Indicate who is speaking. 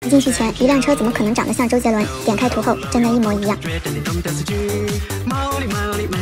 Speaker 1: 进去前，一辆车怎么可能长得像周杰伦？点开图后，真的一模一样。